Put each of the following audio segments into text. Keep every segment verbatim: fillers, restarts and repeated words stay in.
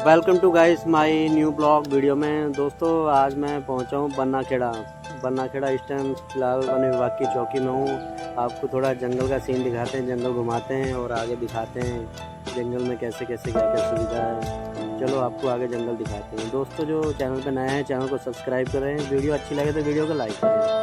Welcome to guys my new blog video में। दोस्तों आज मैं पहुंचा हूं बन्ना खेड़ा। बन्ना खेड़ा इस टाइम फिलहाल वन विभाग की चौकी में हूं। आपको थोड़ा जंगल का सीन दिखाते हैं, जंगल घुमाते हैं और आगे दिखाते हैं जंगल में कैसे कैसे क्या क्या सुविधा है। चलो आपको आगे जंगल दिखाते हैं। दोस्तों जो चैनल पर नए हैं चैनल को सब्सक्राइब करें, वीडियो अच्छी लगे तो वीडियो को लाइक करें।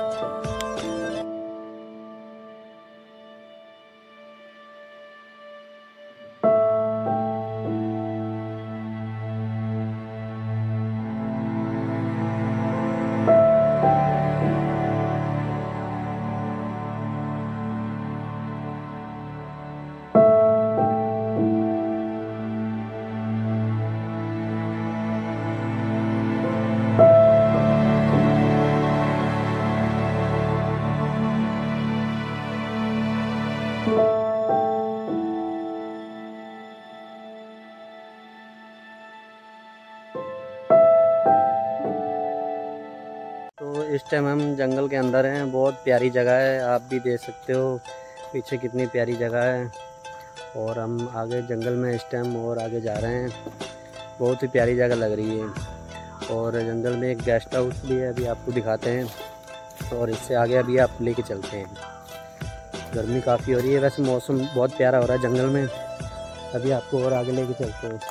तो इस टाइम हम जंगल के अंदर हैं। बहुत प्यारी जगह है, आप भी देख सकते हो पीछे कितनी प्यारी जगह है। और हम आगे जंगल में इस टाइम और आगे जा रहे हैं। बहुत ही प्यारी जगह लग रही है। और जंगल में एक गेस्ट हाउस भी है, अभी आपको दिखाते हैं। और इससे आगे अभी आप लेके चलते हैं। गर्मी काफ़ी हो रही है, वैसे मौसम बहुत प्यारा हो रहा है जंगल में। अभी आपको और आगे लेके चलते हैं।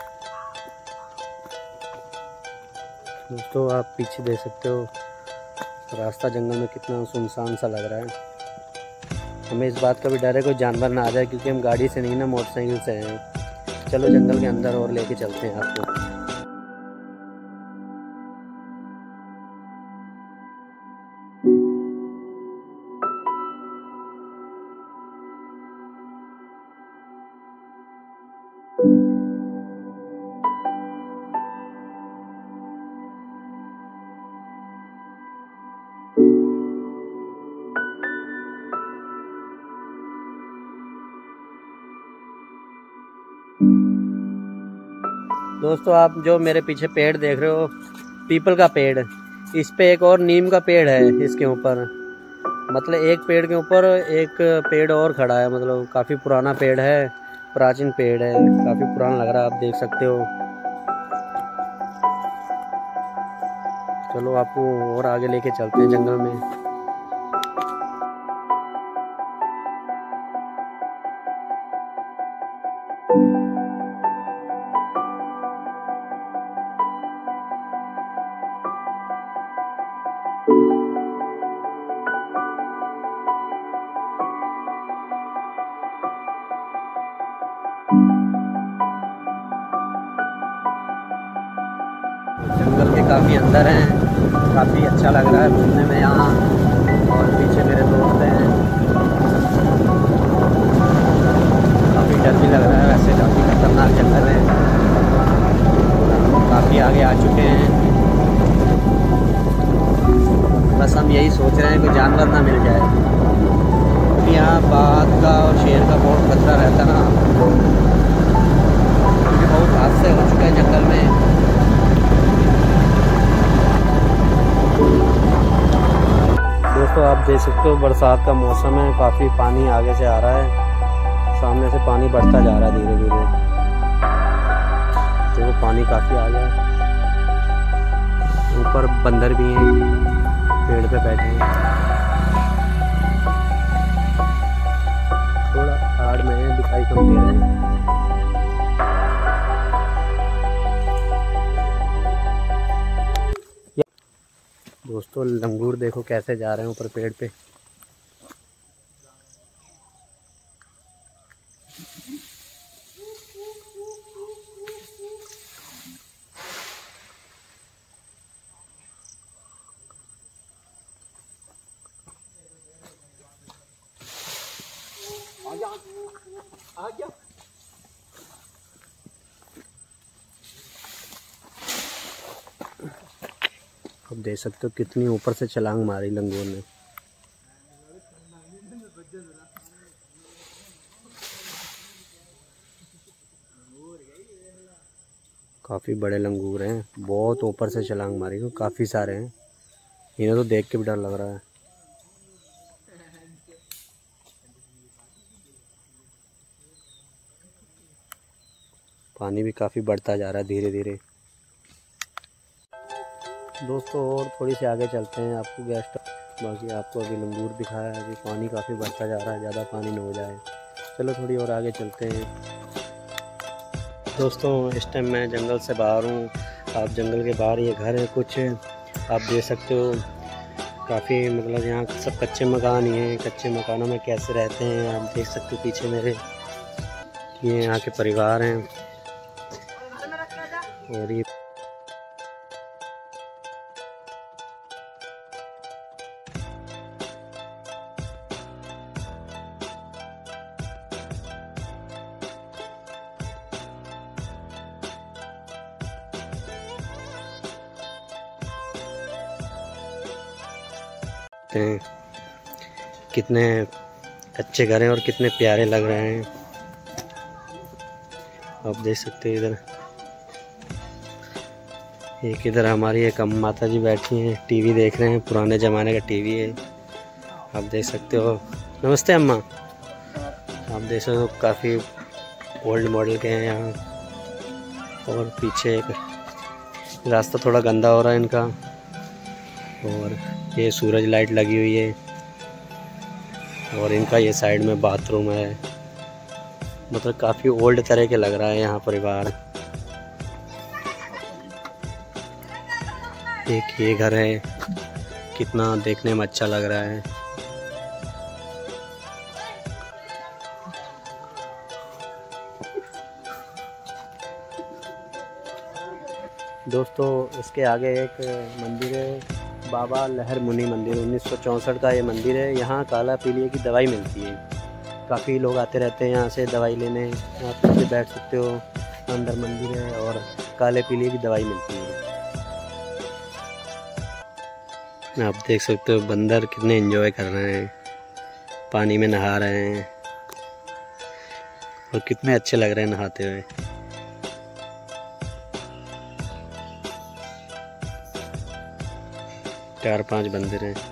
दोस्तों आप पीछे देख सकते हो रास्ता जंगल में कितना सुनसान सा लग रहा है। हमें इस बात का भी डर है कोई जानवर ना आ जाए, क्योंकि हम गाड़ी से नहीं ना मोटरसाइकिल से हैं। चलो जंगल के अंदर और लेके चलते हैं आपको। दोस्तों आप जो मेरे पीछे पेड़ देख रहे हो, पीपल का पेड़, इस पे एक और नीम का पेड़ है इसके ऊपर। मतलब एक पेड़ के ऊपर एक पेड़ और खड़ा है। मतलब काफ़ी पुराना पेड़ है, प्राचीन पेड़ है, काफ़ी पुराना लग रहा है, आप देख सकते हो। चलो आपको और आगे लेके चलते हैं जंगल में। जंगल के काफ़ी अंदर हैं, काफ़ी अच्छा लग रहा है घूमने में यहाँ। और पीछे मेरे दोस्त हैं, काफ़ी डर भी लग रहा है, वैसे काफ़ी खतरनाक जंगल है। काफ़ी आगे आ चुके हैं। बस हम यही सोच रहे हैं कोई जानवर ना मिल जाए, क्योंकि यहाँ बाघ का और शेर का बहुत खतरा रहता ना, क्योंकि बहुत हादसे हो चुके हैं जंगल में। दोस्तों आप देख सकते हो बरसात का मौसम है, काफ़ी पानी आगे से आ रहा है, सामने से पानी बढ़ता जा रहा है धीरे धीरे। देखो पानी काफ़ी आ गया है। ऊपर बंदर भी हैं, पेड़ पे बैठे हैं। थोड़ा आड़ में है, दिखाई कम दे रहे हैं। दोस्तों लंगूर देखो कैसे जा रहे हैं ऊपर पेड़ पे। आ गया अब देख सकते हो कितनी ऊपर से छलांग मारी लंगूर ने। काफ़ी बड़े लंगूर हैं, बहुत ऊपर से छलांग मारी, काफ़ी सारे हैं। इन्हें तो देख के भी डर लग रहा है। पानी भी काफ़ी बढ़ता जा रहा है धीरे धीरे। दोस्तों और थोड़ी सी आगे चलते हैं, आपको गेस्ट बाकी आपको अभी लंगूर दिखाया है। अभी पानी काफ़ी बढ़ता जा रहा है, ज़्यादा पानी न हो जाए। चलो थोड़ी और आगे चलते हैं। दोस्तों इस टाइम मैं जंगल से बाहर हूँ। आप जंगल के बाहर ये घर है कुछ आप देख सकते हो। काफ़ी मतलब यहाँ सब कच्चे मकान ही हैं। कच्चे मकानों में कैसे रहते हैं आप देख सकते हो। पीछे मेरे ये यहाँ के परिवार हैं और ये हैं कितने अच्छे घर हैं और कितने प्यारे लग रहे हैं। आप देख सकते हो इधर एक इधर हमारी एक अम्मा माता जी बैठी हैं, टीवी देख रहे हैं। पुराने ज़माने का टीवी है, आप देख सकते हो। नमस्ते अम्मा। आप देख सकते हो काफ़ी ओल्ड मॉडल के हैं यहाँ। और पीछे एक रास्ता थोड़ा गंदा हो रहा है इनका। और ये सूरज लाइट लगी हुई है और इनका ये साइड में बाथरूम है। मतलब काफ़ी ओल्ड तरह के लग रहा है यहाँ परिवार। एक ये घर है, कितना देखने में अच्छा लग रहा है। दोस्तों इसके आगे एक मंदिर है, बाबा लहर मुनि मंदिर। उन्नीस सौ चौंसठ का ये मंदिर है। यहाँ काला पीलिया की दवाई मिलती है। काफ़ी लोग आते रहते हैं यहाँ से दवाई लेने। आप पीछे बैठ सकते हो, अंदर मंदिर है और काले पीलिया की दवाई मिलती है। आप देख सकते हो बंदर कितने एंजॉय कर रहे हैं, पानी में नहा रहे हैं और कितने अच्छे लग रहे हैं नहाते हुए। चार पांच बंदर हैं।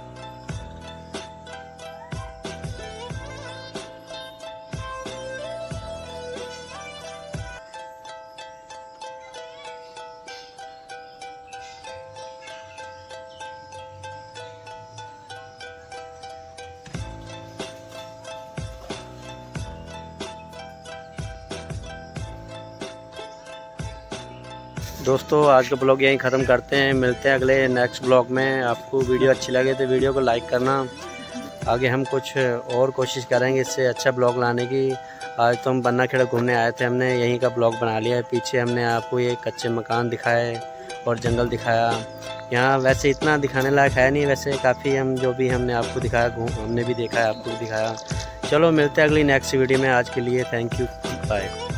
दोस्तों आज का ब्लॉग यहीं ख़त्म करते हैं। मिलते हैं अगले नेक्स्ट ब्लॉग में। आपको वीडियो अच्छी लगे तो वीडियो को लाइक करना। आगे हम कुछ और कोशिश करेंगे इससे अच्छा ब्लॉग लाने की। आज तो हम बन्ना खेड़ा घूमने आए थे, हमने यहीं का ब्लॉग बना लिया है। पीछे हमने आपको ये कच्चे मकान दिखाए और जंगल दिखाया। यहाँ वैसे इतना दिखाने लायक है नहीं, वैसे काफ़ी हम जो भी हमने आपको दिखाया घूम हमने भी देखा है, आपको भी दिखाया। चलो मिलते हैं अगली नेक्स्ट वीडियो में। आज के लिए थैंक यू, बाय।